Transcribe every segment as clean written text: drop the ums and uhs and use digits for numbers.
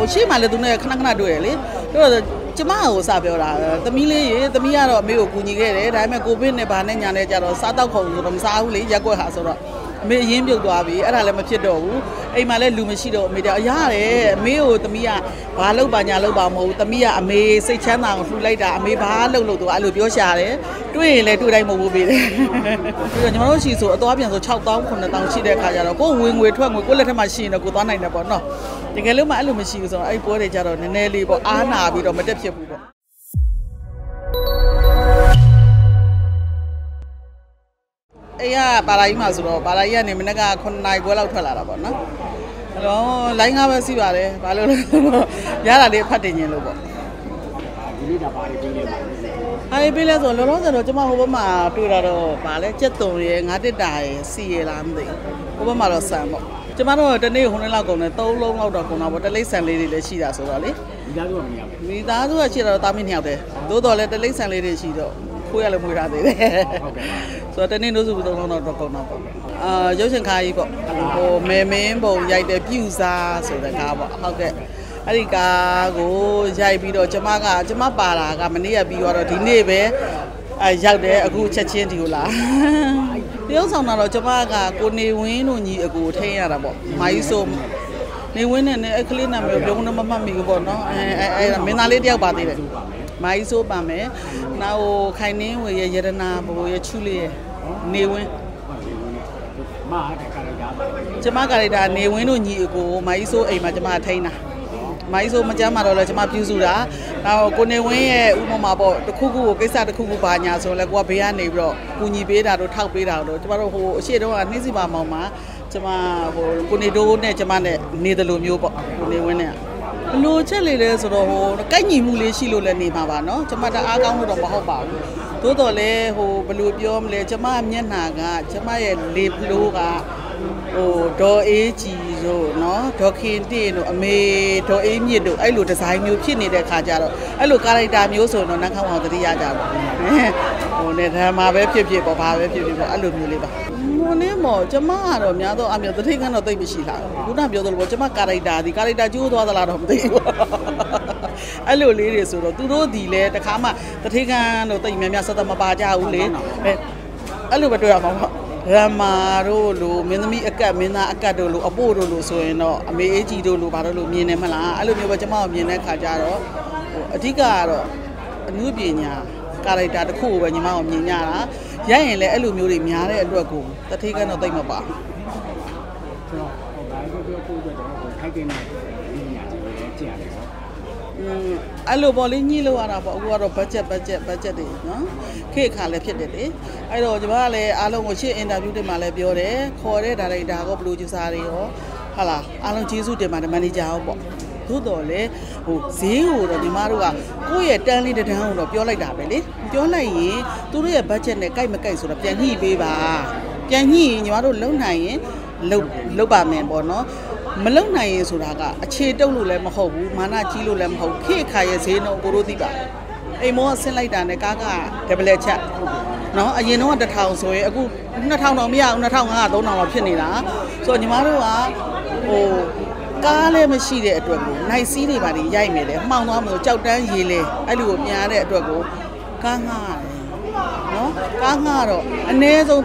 ရှေ့မှာလည်းသူနဲ့ခဏတွေ့ရလေကျမကိုစပြောတာသမီးလေးရေသမီးကတော့အမေကိုကူညီခဲ့တယ်ဒါပေမဲ့ကိုဗစ်နဲ့ဘာနဲ့ညာနဲ့ကြတော့စားတော့ခုံဆိုတော့မစားဘူးလေရက်ွက်ဟာဆိုတော့အမေအရင်ပြုတ်သွားပြီအဲ့ဒါလည်းမဖြစ်တော့ဘူးအိမ်မှာလည်းလူမရှိတော့အမေတရားရတယ်အမေကိုသမီးကဘာလုပ်ပါညာလုပ်ပါမဟုတ်ဘူးသမီးကအမေစိတ်ချမ်းသာကိုလှူလိုက်တာအမေဘာလုပ်လို့သူအဲ့လိုပြောရှာတယ်တွေ့ရင်လည်းတွေ့တိုင်းမဟုတ်ဘူးပေးတယ်ပြီးတော့ညီမတို့ရှိဆိုအသွားပြန်ဆို6000 9000ရှိတဲ့ခါကျတော့ကိုဝင်ငွေထွက်ငွေကိုလက်ထက်မှာရှိရင်တော့ကိုသွားနိုင်တယ်ပေါ့နော်တကယ်လို့မှအဲ့လိုမရှိဘူးဆိုတော့အဲ့ပွဲတွေကြတော့နည်းနည်းလေးပေါ့အားနာပြီးတော့မတက်ဖြစ်ဘူးပေါ့အေးရပါလာကြီးမှာဆိုတော့ပါလာကြီးကနေမနေ့က9 နာရီခွဲလောက်ထွက်လာတာပေါ့နော်အဲ့တော့လိုင်းကားပဲစီးပါတယ်ဘာလို့လဲရတာလေးဖတ်တင်ရင်လို့ပေါ့ဒီနေ့ဒါပါလေးပြီးနေပါအားပေးလဲဆိုလောလောဆယ်တော့ကျမဟိုဘက်မှာတွေ့တာတော့ဗာလဲကြက်တုံရယ်ငါးတစ်တာရယ်စီရယ်လားမသိဘူးဟိုဘက်မှာတော့ဆန်ပေါ့ကျမတို့တနေ့ခုနှစ်လောက်ကုန်တယ်3လုံးလောက်တော့ကုန်တာပေါ့တလိမ့်ဆန်လေးတွေလည်းရှိတာဆိုတော့လေမိသားစုကမရဘူးမိသားစုကရှိတော့တာမင်း2ယောက်တည်းသို့တော်လည်းတလိမ့်ဆန်လေးတွေရှိတော့ခိုးရလည်းမွေးထားသေးတယ်ဟုတ်ကဲ့ဆိုတော့တနေ့နိုးစု3လုံးတော့ကုန်တာပေါ့ရုပ်ရှင်ခါကြီးပေါ့ဟိုမဲမင်းပုံရိုက်တဲ့ပြူစားဆိုတဲ့ကားပေါ့ဟုတ်ကဲ့အဲ့ဒီကားကိုရိုက်ပြီးတော့ကျမပါလာကမနေ့ကပြီးတော့ဒီနေ့ပဲရောက်တယ်အခုချက်ချင်းဒီကိုလာတရုတ်ဆောင်တော့ကျမကကိုနေဝင်းတို့ညီအကိုထိန်းရတာပေါ့မာကြီးဆိုနေဝင်းနဲ့အဲ့ကလေးနာမည်ပြောင်းမမှတ်မိဘူးပေါ့နော်အဲ့မင်းသားလေးတယောက်ပါသေးတယ်မာကြီးဆိုပါမယ်နောက်ခိုင်နှင်းဝေရရတနာဘိုးရချူလေးနေဝင်းမားတဲ့ကာရိုက်တာကျမကာရိုက်တာနေဝင်းတို့ညီအကိုမာကြီးဆိုအိမ်မှာကျမထိန်းတာမိုင်းဆိုမကြမ်းမှာတော့လဲကျမပြုစုတာနောက်ကိုနေဝင်းရဲ့ဥပမာပေါ့တခုခုကိုကိစ္စတခုခုပါညာဆိုလဲကိုကဘေးကနေပြီးတော့ကူညီပေးတာတို့ထောက်ပေးတာတို့ကျမတို့ဟိုအရှိတုန်းကနှိမ့်စီပါမောင်မှာကျမဟိုကိုနေတိုးနဲ့ကျမနဲ့နေတယ်လို့မျိုးပေါ့ကိုနေဝင်းနဲ့ဘလို့ချက်လေးလဲဆိုတော့ဟိုကိုက်ညီမှုလေးရှိလို့လည်းနေမှာပါနော်ကျမတအားကောင်းလို့တော့မဟုတ်ပါဘူးသို့တော်လဲဟိုဘလို့ပြောမလဲကျမမျက်နှာကကျမရဲ့လေဘလို့ကဟိုဒေါ်အေးကြီးတို့နော်ဒေါ်ခင်တင့်တို့အမေဒေါ်အေးမြင့်တို့အဲ့လိုဒီဇိုင်းမျိုးဖြစ်နေတဲ့ခါကျတော့အဲ့လိုကာရိုက်တာမျိုးဆိုတော့နှမ်းခေါင်းအောင်သတိရကြပါဟိုနဲ့ဓမ္မပဲဖြစ်ပေါ့ဘာပဲဖြစ်ပေါ့အဲ့လိုမျိုးလေးပါမိုးနေမော်ကျမကတော့များတော့အမျိုးသတိကတော့သိပ်မရှိလားခုနပြောသလိုပေါ့ကျမကာရိုက်တာကျိုးသွားသလားတော့မသိဘူးအဲ့လိုလေးတွေဆိုတော့သူတို့ဒီလဲတခါမှတထိတ်ကန်တို့တိတ်များများဆက်သက်မပါကြဘူးလေအဲ့လိုပဲတွေ့ရမှာပေါ့ရမာတို့လိုမင်းသမီးအကတ်မင်းသားအကတ်တို့လိုအပို့တို့လိုဆိုရင်တော့အမေအေးကြီးတို့လိုဘာလို့လို့မြင်နေမလားအဲ့လိုမျိုးပဲကျမတို့မြင်တဲ့ခါကျတော့ဟိုအဓိကကတော့အမှုပညာကာရိုက်တာတစ်ခုကိုပဲညီမတို့မြင်ကြတာရိုက်ရင်လည်းအဲ့လိုမျိုးတွေများတဲ့အတွက်ကိုတထိတ်ကတော့တိတ်မပါဆိုတော့ဟိုဘာပြောပို့တော့ခိုက်တင်နေဒီညာကြီးပဲကြည့်ရတယ်ပေါ့အဲ့လိုပေါ့လေညှိလို့ရတာပေါ့အခုကတော့ budget တွေနော်ခေတ်ခါလည်းဖြစ်တယ်လေအဲ့တော့ကျမကလည်းအားလုံးကိုရှေ့ interview တွေမှာလည်းပြောတယ်ခေါ်တဲ့ဒါရိုက်တာက producer တွေရောဟာလားအားလုံးကျေးဇူးတင်ပါတယ် manager ရောပေါ့သို့တော်လေဟိုဈေးကိုတော့ညီမတို့ကကိုယ့်ရဲ့တန်းလေးတန်းကိုတော့ပြောလိုက်တာပဲလေပြောလိုက်ရင်သူတို့ရဲ့ budget နဲ့ကိုက်မကိုက်ဆိုတော့ပြန်ညှိပေးပါပြန်ညှိရင်ညီမတို့လုံနိုင်ရင်လုံပါမယ်ပေါ့နော်မလုံနိုင်ရင်ဆိုတာကအခြေတုပ်လို့လည်းမဟုတ်ဘူးမာနကြီးလို့လည်းမဟုတ်ခေခါရဲ့ဈေးနှုန်းကိုတို့သိပါအိမ်မောဆင်းလိုက်တာနဲ့ကားကဒဗလက်ချက်နော်အရင်တော့1000ဆိုရင်အခု2000တော့မရဘူး2500 3000တော့ဖြစ်နေတာဆိုတော့ညီမတို့ကဟိုကားလည်းမရှိတဲ့အတွက်ကိုနိုင်စီးတွေပါနေရိုက်မယ်လေမှောင်သွားမလို့ကြောက်တန်းရေလေအဲ့လိုကိုပြန်ရတဲ့အတွက်ကိုကားငှားတယ်နော်ကားငှားတော့အနည်းဆုံး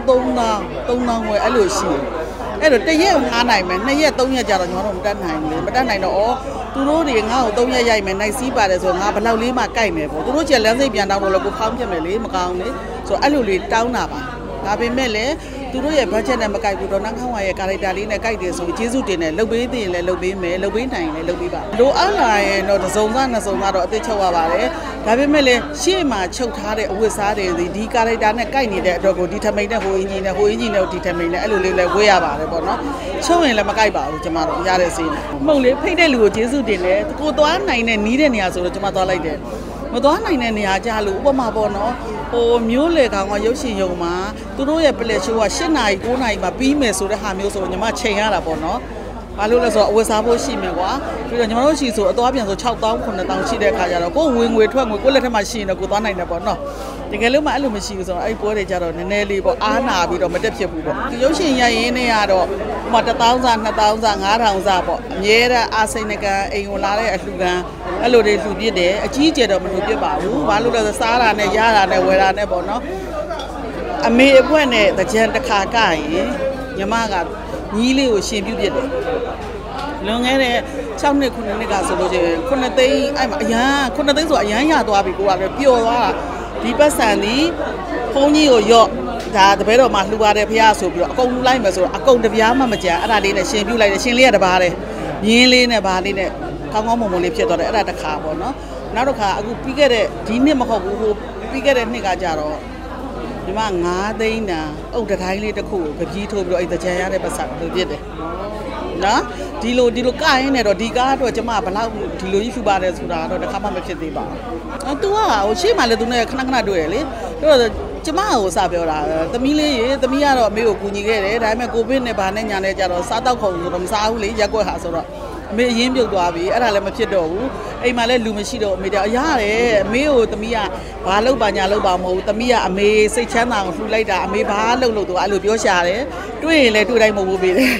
3000ဝယ်အဲ့လိုရှိတယ်အဲ့တော့တရက်ငားနိုင်မယ်2ရက်3ရက်ကြာတော့ကျွန်တော်တို့မတက်နိုင်ဘူးမတက်နိုင်တော့သူတို့တွေငါ့ကို3ရက်ရိုက်မယ်နိုင်စီးပါတယ်ဆိုတော့ငါဘယ်လောက်လေးမှကြိုက်မယ်ပေါ့သူတို့ကျလမ်းစိတ်ပြန်တောင်းတော့လည်းကိုဖောင်းပြမယ်လေမကောင်းလေဆိုတော့အဲ့လိုလေးတောင်းတာပါဒါပေမဲ့လည်းသူတို့ရဲ့ budget နဲ့မကိုက်ဘူးတော့နှမ်းခေါင်းဝါရဲ့ character လေးနဲ့ကိုက်တယ်ဆိုကျေးဇူးတင်တယ်လုပ်ပေးသိရင်လည်းလုပ်ပေးမယ်လုပ်ပေးနိုင်ရင်လည်းလုပ်ပေးပါလိုအပ်လာရင်တော့တစ်စုံသားနှစ်စုံသားတော့အသိချုပ်ရပါတယ်ဒါပေမဲ့လည်းရှေ့မှာချုပ်ထားတဲ့အဝတ်စားတွေဒီ character နဲ့ကိုက်နေတဲ့အတွက်ကိုဒီထမိန်နဲ့ဟိုအင်ဂျင်နဲ့ဒီထမိန်နဲ့အဲ့လိုလေးလည်းဝေးရပါတယ်ပေါ့နော်ချုပ်ရင်လည်းမကိုက်ပါဘူးကျမတို့ရတဲ့စေးနဲ့မှုတ်လေဖိတ်တဲ့လူကိုကျေးဇူးတင်တယ်ကိုသွားနိုင်တဲ့နီးတဲ့နေရာဆိုတော့ကျမသွားလိုက်တယ်မသွားနိုင်တဲ့နေရာကြလို့ဥပမာပေါ့နော်ဟိုမျိုးလေကောင်ကရုပ်ရှင်ရုံမှာသူတို့ရဲ့ပလက်ရှိုးက8နာရီ9နာရီမှာပြီးမယ်ဆိုတဲ့ဟာမျိုးဆိုညီမချိန်ရတာပေါ့နော်ဟဘာလို့လဲဆိုတော့အဝယ်စားဖို့ရှိမယ်ကွာပြီးတော့ညီမတို့ရှိဆိုအသွားပြန်ဆို6000 9000ရှိတဲ့ခါကျတော့ကိုယ်ဝင်ငွေထွက်ငွေကိုယ့်လက်ထက်မှာရှိရင်တော့ကိုသွားနိုင်တယ်ပေါ့နော်တကယ်လို့မှအဲ့လိုမရှိဘူးဆိုတော့အဲ့ပွဲတွေကြတော့နည်းနည်းလေးပေါ့အားနာပြီးတော့မတက်ဖြစ်ဘူးပေါ့ဒီရုပ်ရှင်ရရင်နဲ့ကတော့ဟိုမှာ1000စာ2000စာ9000စာပေါ့အမြဲတမ်းအားစိတ်နဲ့ကန်အိမ်ကိုလာတဲ့အလှူကန်အဲ့လိုတွေလှူပြစ်တယ်အကြီးကျယ်တော့မလှူပြစ်ပါဘူးဘာလို့လဲဆိုစားတာနဲ့ရတာနဲ့ဝယ်တာနဲ့ပေါ့နော်အမေအပွက်နဲ့တကြံတစ်ခါကရင်ညီမကညီးလေးကိုရှင်ပြုတ်ပြစ်တယ်လွန်ခဲ့တဲ့6နှစ်9နှစ်ကဆိုလို့ချင်း9သိန်းအဲ့မှာအရန်9သိန်းဆိုအရန်ရသွားပြီကိုကလည်းပျော်သွားတာဒီပတ်စံသည်ဖုန်းကြီးကိုရော့ဒါတပည့်တော်မှလှူပါတယ်ဖះဆိုပြီးတော့အကုန်လှူလိုက်မယ်ဆိုတော့အကုန်တပြားမှမကြံအဲ့ဒါလေးနဲ့ရှင်ပြုတ်လိုက်တယ်ရှင်လေးကတပါးတယ်မြင်းလေးနဲ့ဗာလေးနဲ့ကောင်းကောင်းမွန်မွန်လေးဖြစ်သွားတယ်အဲ့ဒါတစ်ခါပေါ့နော်နောက်တစ်ခါအခုပြီးခဲ့တဲ့ဒီနှစ်မဟုတ်ဘူးဟိုပြီးခဲ့တဲ့နှစ်ကကြတော့ဒီမှာ9သိန်းတန်အုတ်တတိုင်းလေးတစ်ခုကိုပကြီးထိုးပြီးတော့အဲ့တကြံရတဲ့ပတ်စံလို့ပြစ်တယ်နော်ဒီလိုကရင်းနဲ့တော့ဒီကားတော့ကျမဘလောက်ဒီလိုကြီးဖြူပါတယ်ဆိုတာတော့တစ်ခါမှမဖြစ်သေးပါဘူး။ तू ကဟိုရှေ့မှာလည်း तू နဲ့ခဏတွေ့ရလေ။အဲ့တော့ကျမကိုစပြောတာသမီးလေးရေသမီးကတော့အမေကိုကူညီခဲ့တယ်ဒါပေမဲ့ကိုဗစ်နဲ့ဗာနဲ့ညာနဲ့ကြတော့စားတော့ခုံဆိုတော့မစားဘူးလေရက်ွက်ဟာဆိုတော့အမေအရင်ပြုတ်သွားပြီအဲ့ဒါလည်းမဖြစ်တော့ဘူးအိမ်မှာလည်းလူမရှိတော့အမေတော့ရတယ်အမေကိုသမီးကဘာလုပ်ပါညာလုပ်ပါမဟုတ်ဘူးသမီးကအမေစိတ်ချမ်းသာအောင်လှူလိုက်တာအမေဘာလုပ်လို့သူအဲ့လိုပြောရှာတယ်တွေ့ရင်လည်းတွေ့တိုင်းမဟုတ်ဘူးပေးတယ်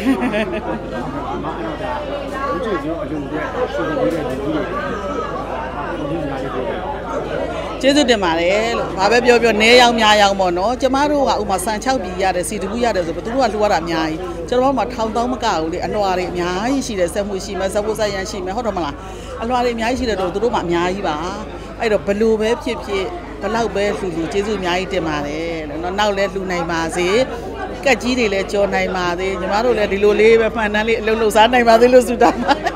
ကျေးဇူးတင်ပါတယ်လို့ဘာပဲပြောနေရောက်များရောက်ပေါ့နော်ကျမတို့ကဥမာစံ6ပြည်ရတယ်စီတကူရတယ်ဆိုတော့သူတို့ကလှူရတာအများကြီးကျွန်တော်တို့မှ1000မကဘူးလေအလွှာတွေအများကြီးရှိတယ်စက်မှုရှိမယ်ဇက်ဖို့ဆိုင်ရန်ရှိမယ်ဟုတ်တယ်မလားအလွှာတွေအများကြီးရှိတယ်တော့သူတို့မှအများကြီးပါအဲ့တော့ဘလို့ပဲဖြစ်ဘလောက်ပဲလှူကျေးဇူးအများကြီးတင်ပါတယ်လို့နောက်လဲလှူနိုင်ပါစေကက်ကြီးတွေလည်းကြော်နိုင်ပါသေးညီမတို့လည်းဒီလိုလေးပဲဖန်တန်းလေးအလုပ်လုပ်စားနိုင်ပါသေးလို့ဆုတောင်းပါတယ်